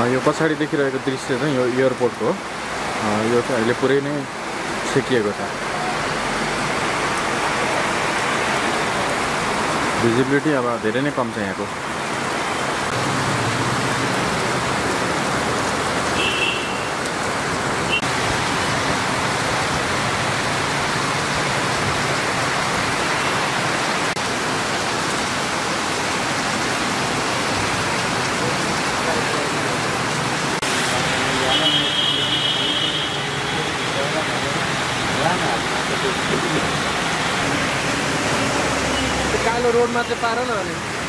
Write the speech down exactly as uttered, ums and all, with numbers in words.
यो पछाडि देखिरहेको दृश्य चाहिँ यो एयरपोर्टको हो। यो चाहिँ अहिले पुरै नै छेकिएको छ। भिजिबिलिटी अब धेरै नै कम छ यहाँको। कालो रोडमा चाहिँ पार न अनि